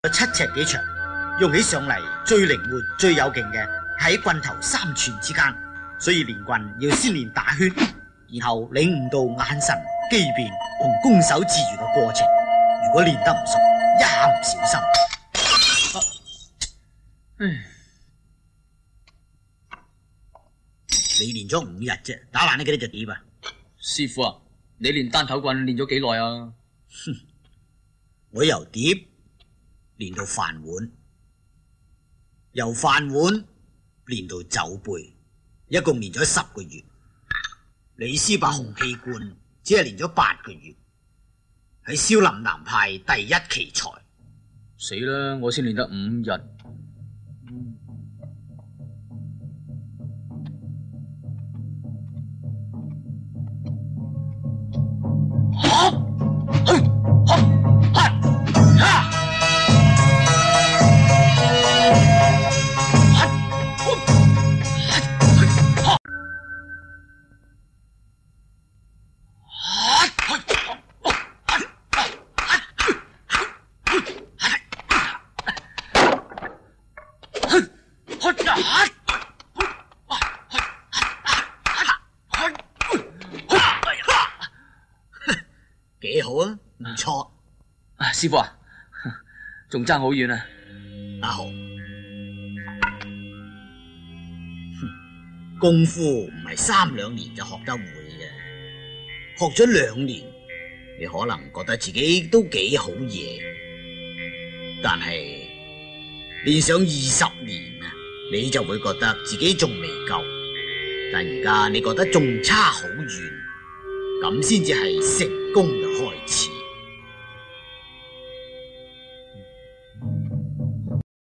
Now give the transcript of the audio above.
7尺幾長，用起上嚟最靈活、最有勁嘅喺棍頭3寸之間，所以練棍要先練打圈，然後領悟到眼神、機變同攻守自如嘅過程。如果練得唔熟，一下唔小心，你練咗5日啫，打爛呢幾多隻碟啊？ 師傅啊，你練單頭棍練咗幾耐啊？ 我由碟練到飯碗，由飯碗練到酒杯，一共練咗10個月。李師伯洪氣罐只係練咗8個月，係少林南派第一奇才。 死啦！我先練得5日。 幾好啊，唔錯。 師傅啊，仲爭好遠啊！ 阿豪，功夫唔係3兩年就學得會嘅，學咗2年，你可能覺得自己都幾好嘢，但係練上20年啊，你就會覺得自己仲未夠。但而家你覺得仲差好遠，咁先至係成功嘅開始。